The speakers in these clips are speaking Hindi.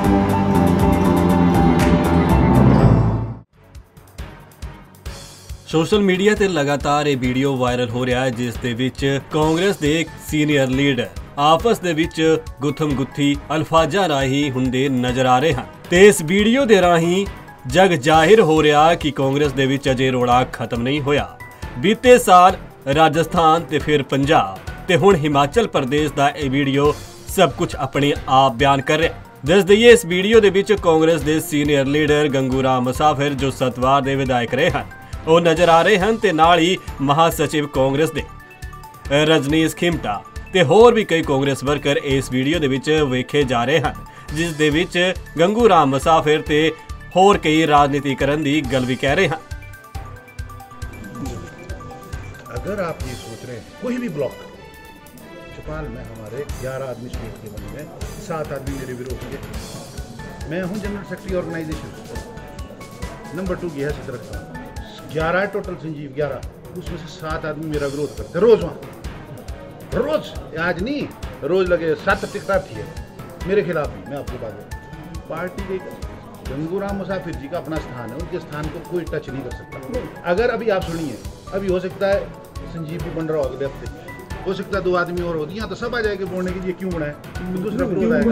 सोशल मीडिया ते लगातार ये वीडियो वायरल हो रहा है जिस दे विच कांग्रेस दे सीनियर लीडर आपस दे विच गुत्थम गुत्थी अल्फाजा राही हुंदे नजर आ रहे हैं ते इस वीडियो दे राही जग जाहिर हो रहा कि कांग्रेस दे विच अजे रोड़ा खत्म नहीं होया। बीते साल राजस्थान ते फिर पंजाब ते हुण हिमाचल प्रदेश दा ये वीडियो सब कुछ अपने आप बयान कर रहा। दस दईए इस वीडियो दे विच कांग्रेस दे सीनियर लीडर गंगू राम मुसाफिर जो सतवार दे विधायक रहे हैं वो नजर आ रहे हैं ते नाल ही महासचिव कांग्रेस दे रजनीश खिमटा ते होर भी कई कांग्रेस वर्कर इस वीडियो दे विच वेखे जा रहे हैं जिस दे विच गंगू राम मुसाफिर ते होर कई राजनीति करन दी गल भी कह रहे हैं। अगर आप ये सोच रहे हैं कोई भी ब्लॉक चौपाल में हमारे 11 आदमी स्टेट के बने हैं, 7 आदमी मेरे विरोध के, मैं हूँ जनरल सेक्रेटरी ऑर्गेनाइजेशन, नंबर 2 की हैसियत रखता हूँ। 11 टोटल संजीव 11, उसमें से 7 आदमी मेरा विरोध करते रोज वहाँ, रोज आज नहीं रोज लगे 7 टिकट थी मेरे खिलाफ। मैं आपको बात बताऊँ, पार्टी के गंगूराम मुसाफिर जी का अपना स्थान है, उनके स्थान को कोई टच नहीं कर सकता। अगर अभी आप सुनिए, अभी हो सकता है संजीव भी बन रहा हो अगले हफ्ते, हो सकता है 2 आदमी और होती, यहाँ तो सब आ जाएंगे बोलने के लिए क्यों बनाए, तो दूसरा विरोध आएगा।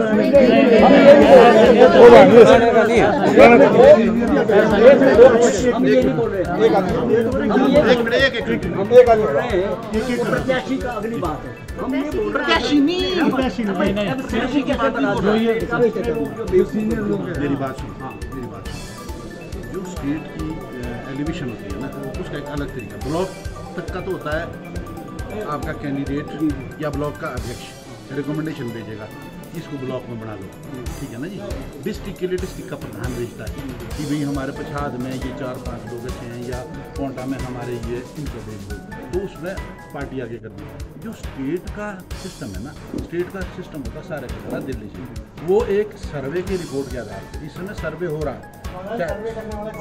मेरी बात सुनो, जो स्टेट की एलिवेशन होती है ना, उसका एक अलग तरीका, ब्लॉक तक का तो होता है आपका कैंडिडेट या ब्लॉक का अध्यक्ष रिकमेंडेशन भेजेगा, इसको ब्लॉक में बना दो, ठीक है ना जी। डिस्ट्रिक्ट के लिए डिस्ट्रिक्ट का प्रधान भेजता है कि भाई हमारे पछाद में ये 4-5 लोग अच्छे हैं या कोंटा में हमारे ये इनको भेज दो, तो उसमें पार्टी आगे कर दी। जो स्टेट का सिस्टम है ना, स्टेट का सिस्टम होता सारे का सारा दिल्ली से, वो एक सर्वे की रिपोर्ट के आधार पर इस समय सर्वे हो रहा है। सर्वे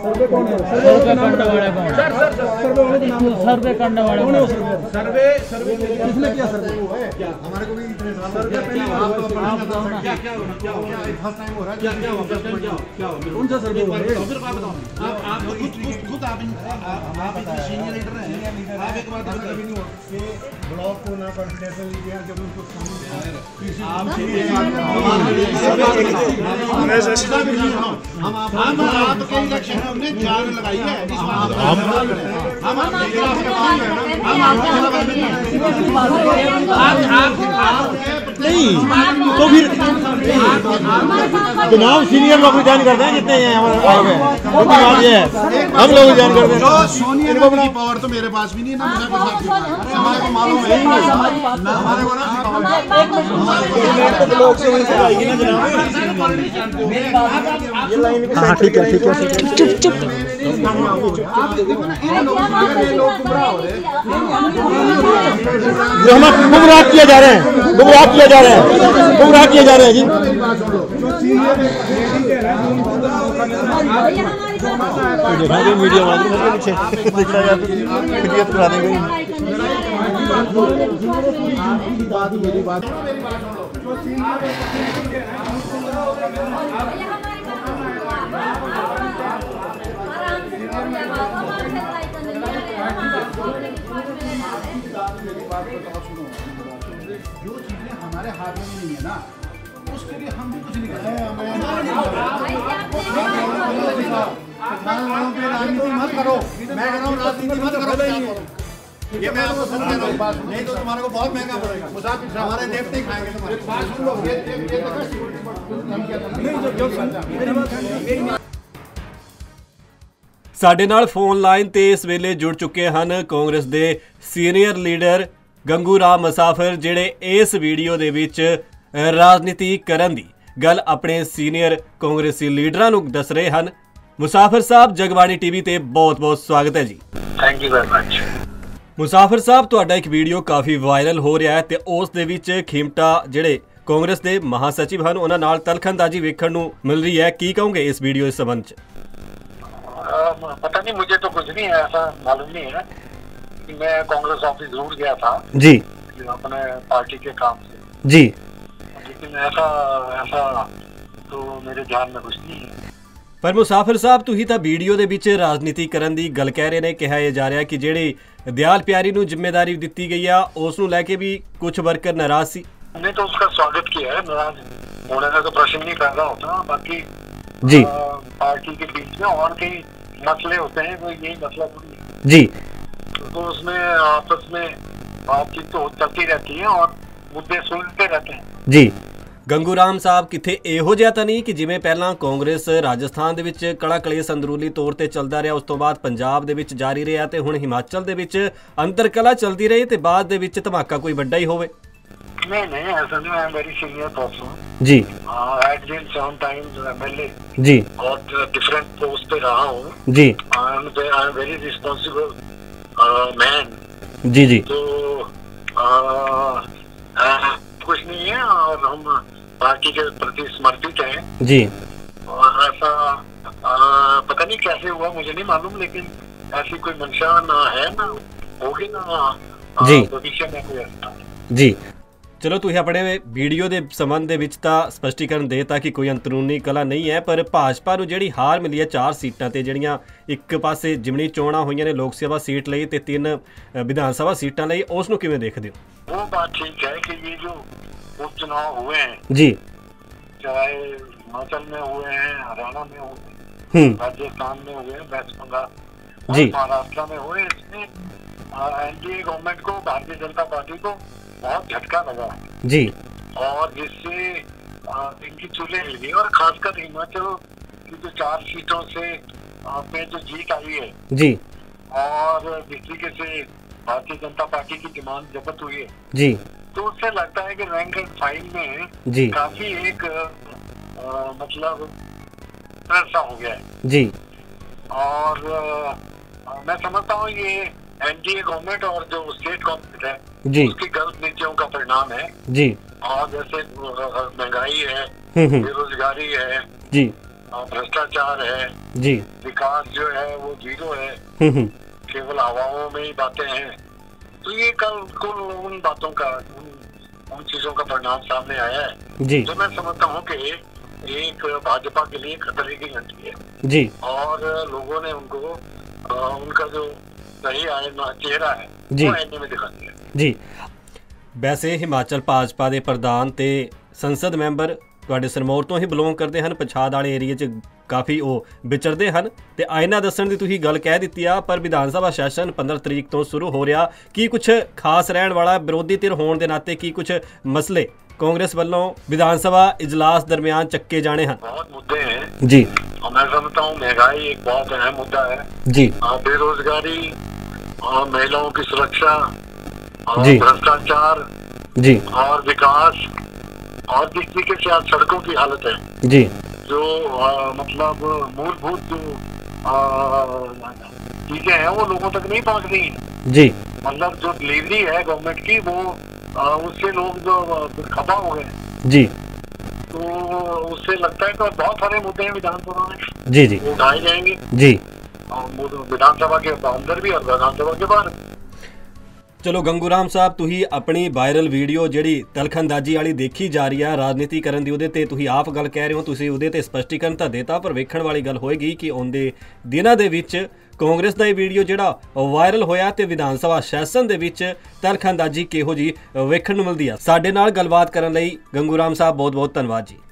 करने वाले सर्वे किसने किया? सर्वे क्या हमारे को भी सर्वे फर्स्ट टाइम हो रहा है, क्या कौन सा सर्वे हो रहा है? आप खुद आप सीनियर लीडर हैं, आप एक बात कभी नहीं हो कि ब्लॉक को ना कॉन्फिडेंशियल लिया जब उनको हम आपके इलेक्शन हमने जान लगाई है, नहीं तो फिर चुनाव सीनियर लोग ज्वाइन करते हैं जितने हैं हमारे बात ये है, हम लोग ज्वाइन करते हैं। सोनिया गांधी की पावर तो मेरे पास भी नहीं है ना, हमारे को मालूम है ना, हमारे को ना हाँ ठीक है ठीक है चुप चुप जो हम गुमराह किए जा रहे हैं, गुमराह किए जा रहे हैं, गुमराह किए जा रहे हैं जी। मीडिया करा देंगे। मेरी बात जो चीजें हमारे हाथ में नहीं है ना, उसके लिए हम भी कुछ नहीं कर सकते। राजनीति मत करो, मैं कह रहा हूँ राजनीति मत करो, ये मैं आपको समझ रहा हूँ, नहीं तो तुम्हारे को बहुत महंगा पड़ेगा। मुसाफिर हमारे देवते खाएंगे तुम्हारे। बात सुन लो, ਸਾਡੇ ਨਾਲ ਫੋਨ ਲਾਈਨ ਤੇ ਇਸ ਵੇਲੇ ਜੁੜ ਚੁੱਕੇ ਹਨ ਕਾਂਗਰਸ ਦੇ ਸੀਨੀਅਰ ਲੀਡਰ ਗੰਗੂ ਰਾਮ ਮੁਸਾਫਿਰ ਜਿਹੜੇ ਇਸ ਵੀਡੀਓ ਦੇ ਵਿੱਚ ਰਾਜਨੀਤੀ ਕਰਨ ਦੀ ਗੱਲ ਆਪਣੇ ਸੀਨੀਅਰ ਕਾਂਗਰਸੀ ਲੀਡਰਾਂ ਨੂੰ ਦੱਸ ਰਹੇ ਹਨ। ਮੁਸਾਫਿਰ ਸਾਹਿਬ ਜਗਬਾਣੀ ਟੀਵੀ ਤੇ ਬਹੁਤ-ਬਹੁਤ ਸਵਾਗਤ ਹੈ ਜੀ। Thank you very much. Musafir Sahib ਤੁਹਾਡਾ ਇੱਕ ਵੀਡੀਓ ਕਾਫੀ ਵਾਇਰਲ ਹੋ ਰਿਹਾ ਹੈ ਤੇ ਉਸ ਦੇ ਵਿੱਚ ਖਿਮਟਾ ਜਿਹੜੇ ਕਾਂਗਰਸ ਦੇ महासचिव ਹਨ ਉਹਨਾਂ ਨਾਲ ਤਲਖਣਦਾਜੀ ਵੇਖਣ ਨੂੰ ਮਿਲ ਰਹੀ ਹੈ, ਕੀ ਕਹੋਗੇ ਇਸ ਵੀਡੀਓ ਇਸ ਸੰਬੰਧ 'ਚ? पता नहीं, मुझे तो कुछ नहीं है, ऐसा मालूम नहीं है कि मैं कांग्रेस ऑफिस जरूर गया था जी अपने पार्टी के काम से जी, लेकिन ऐसा तो मेरे ध्यान में कुछ नहीं है। ਪਰ ਮੁਸਾਫਿਰ ਸਾਹਿਬ ਤੁਸੀਂ ਤਾਂ ਵੀਡੀਓ ਦੇ ਵਿੱਚ ਰਾਜਨੀਤੀ ਕਰਨ ਦੀ ਗੱਲ ਕਹਿ ਰਹੇ ਨੇ। ਕਿਹਾ ਜਾ ਰਿਹਾ ਕਿ ਜਿਹੜੀ ਦਿਆਲ ਪਿਆਰੀ ਨੂੰ ਜ਼ਿੰਮੇਵਾਰੀ ਦਿੱਤੀ ਗਈ ਆ ਉਸ ਨੂੰ ਲੈ ਕੇ ਵੀ ਕੁਝ ਵਰਕਰ ਨਾਰਾਜ਼ ਸੀ। हमने तो उसका स्वागत किया है, नाराज होने का तो प्रश्न नहीं पैदा होता। बाकी जी पार्टी के बीच में और कई मसले होते हैं, कोई यही मसला थोड़ी है जी। तो उसमें आपस में बातचीत तो चलती रहती है और मुद्दे सुलझते रहते हैं जी। ਗੰਗੂ ਰਾਮ ਸਾਹਿਬ ਕਿੱਥੇ ਇਹੋ ਜਿਹਾ ਤਾਂ ਨਹੀਂ ਕਿ ਜਿਵੇਂ ਪਹਿਲਾਂ ਕਾਂਗਰਸ ਰਾਜਸਥਾਨ ਦੇ ਵਿੱਚ ਕੜਾ ਕਲੇਸ਼ ਅੰਦਰੂਨੀ ਤੌਰ ਤੇ ਚੱਲਦਾ ਰਿਹਾ, ਉਸ ਤੋਂ ਬਾਅਦ ਪੰਜਾਬ ਦੇ ਵਿੱਚ ਜਾਰੀ ਰਿਹਾ ਤੇ ਹੁਣ ਹਿਮਾਚਲ ਦੇ ਵਿੱਚ ਅੰਦਰ ਕਲਾ ਚੱਲਦੀ ਰਹੀ ਤੇ ਬਾਅਦ ਦੇ ਵਿੱਚ ਧਮਾਕਾ ਕੋਈ ਵੱਡਾ ਹੀ ਹੋਵੇ? नहीं ऐसा नहीं। I am very senior person जी। एट दिन सम टाइम्स एमएलए जी और डिफरेंट पोस्ट पे रहा हूँ जी। I am very responsible man जी जी। तो कुछ नहीं है और हम पार्टी के प्रति समर्पित हैं जी। और ऐसा पता नहीं कैसे हुआ मुझे नहीं मालूम, लेकिन ऐसी कोई मंशा ना है ना होगी ना जी भविष्य में कोई ऐसा जी। ਚਲੋ ਤੁਸੀਂ ਆਪਣੇ ਵੀਡੀਓ ਦੇ ਸੰਬੰਧ ਦੇ ਵਿੱਚ ਤਾਂ ਸਪਸ਼ਟੀਕਰਨ ਦੇਤਾ ਕਿ ਕੋਈ ਅੰਦਰੂਨੀ ਕਲਾ ਨਹੀਂ ਹੈ, ਪਰ ਭਾਜਪਾ ਨੂੰ ਜਿਹੜੀ ਹਾਰ ਮਿਲੀ ਹੈ 4 ਸੀਟਾਂ ਤੇ, ਜਿਹੜੀਆਂ ਇੱਕ ਪਾਸੇ ਜਿਮਣੀ ਚੋਣਾਂ ਹੋਈਆਂ ਨੇ ਲੋਕ ਸਭਾ ਸੀਟ ਲਈ ਤੇ 3 ਵਿਧਾਨ ਸਭਾ ਸੀਟਾਂ ਲਈ, ਉਸ ਨੂੰ ਕਿਵੇਂ ਦੇਖਦੇ ਹੋ? वो बात ठीक है कि ये जो उपचुनाव हुए हैं जी, चाहे हिमाचल में हुए हैं, हरियाणा में हुए हैं, राजस्थान में हुए हैं, वेस्ट बंगाल जी, महाराष्ट्र में हुए, इसमें एनडीए गवर्नमेंट को, भारतीय जनता पार्टी को बहुत झटका लगा जी और जिससे इनकी चूल्हे हिल गई। और खासकर हिमाचल की जो 4 सीटों से में जो जीत आई है जी और जिस तरीके से भारतीय जनता पार्टी की डिमांड जब्त हुई है जी, तो उससे लगता है कि रैंक एंड फाइल में जी काफी एक मतलब ऐसा हो गया है जी। और मैं समझता हूँ ये एनडीए गवर्नमेंट और जो स्टेट गवर्नमेंट है जी उसकी गलत नीतियों का परिणाम है जी। और जैसे महंगाई है, हम्म, बेरोजगारी है, जी भ्रष्टाचार है, जी, विकास जो है वो जीरो है, हम्म, केवल हवाओं में ही बातें हैं। तो ये कुल उन बातों का उन चीजों का परिणाम सामने आया है जी जो मैं समझता हूँ कि एक भाजपा के लिए खतरे की घंटी है जी और लोगों ने उनको उनका जो सही चेहरा है जी वो ऐने में दिखा दिया ਜੀ। ਵੈਸੇ ਹਿਮਾਚਲ ਭਾਜਪਾ ਦੇ ਪ੍ਰਧਾਨ ਤੇ ਸੰਸਦ ਮੈਂਬਰ ਤੁਹਾਡੇ ਸਿਰਮੌਰ ਤੋਂ ਹੀ ਬਿਲੋਂਗ ਕਰਦੇ ਹਨ, ਪਛਾਦ ਵਾਲੇ ਏਰੀਏ 'ਚ ਕਾਫੀ ਉਹ ਵਿਚਰਦੇ ਹਨ ਤੇ ਆਇਨਾ ਦੱਸਣ ਦੀ ਤੁਸੀਂ ਗੱਲ ਕਹਿ ਦਿੱਤੀ ਆ, ਪਰ ਵਿਧਾਨ ਸਭਾ ਸੈਸ਼ਨ 15 ਤਰੀਕ ਤੋਂ ਸ਼ੁਰੂ ਹੋ ਰਿਹਾ, ਕੀ ਕੁਝ ਖਾਸ ਰਹਿਣ ਵਾਲਾ ਵਿਰੋਧੀ ਧਿਰ ਹੋਣ ਦੇ ਨਾਤੇ ਕੀ ਕੁਝ ਮਸਲੇ कांग्रेस वालों विधान सभा इजलास दरमियान चक्के जाने हैं? बहुत मुद्दे हैं जी और मैं समझता हूँ महंगाई एक बहुत अहम मुद्दा है जी, बेरोजगारी और महिलाओं की सुरक्षा और जी भ्रष्टाचार जी और विकास और जिस तरीके से आज सड़कों की हालत है जी, जो मतलब मूलभूत जो चीजें हैं वो लोगों तक नहीं पहुंच रही जी मतलब जो डिलीवरी है गवर्नमेंट की वो उससे लोग जो खफा हो गए जी, तो उससे लगता है कि बहुत सारे मुद्दे हैं विधानसभा में जी जी वो उठाए जाएंगे जी, और विधानसभा के अंदर भी और विधानसभा के बाहर। ਚਲੋ ਗੰਗੂ ਰਾਮ ਸਾਹਿਬ, ਤੁਸੀਂ ਆਪਣੀ ਵਾਇਰਲ ਵੀਡੀਓ ਜਿਹੜੀ ਤਲਖੰਦਾਜੀ ਵਾਲੀ ਦੇਖੀ ਜਾ ਰਹੀ ਆ ਰਾਜਨੀਤੀ ਕਰਨ ਦੀ, ਉਹਦੇ ਤੇ ਤੁਸੀਂ ਆਪ ਗੱਲ ਕਹਿ ਰਹੇ ਹੋ, ਤੁਸੀਂ ਉਹਦੇ ਤੇ ਸਪਸ਼ਟੀਕਰਨ ਤਾਂ ਦੇਤਾ, ਪਰ ਵੇਖਣ ਵਾਲੀ ਗੱਲ ਹੋਏਗੀ ਕਿ ਆਉਂਦੇ ਦਿਨਾਂ ਦੇ ਵਿੱਚ ਕਾਂਗਰਸ ਦਾ ਇਹ ਵੀਡੀਓ ਜਿਹੜਾ ਵਾਇਰਲ ਹੋਇਆ ਤੇ ਵਿਧਾਨ ਸਭਾ ਸੈਸ਼ਨ ਦੇ ਵਿੱਚ ਤਲਖੰਦਾਜੀ ਕਿਹੋ ਜੀ ਵੇਖਣ ਨੂੰ ਮਿਲਦੀ ਆ। ਸਾਡੇ ਨਾਲ ਗੱਲਬਾਤ ਕਰਨ ਲਈ ਗੰਗੂ ਰਾਮ ਸਾਹਿਬ ਬਹੁਤ ਬਹੁਤ ਧੰਨਵਾਦ ਜੀ।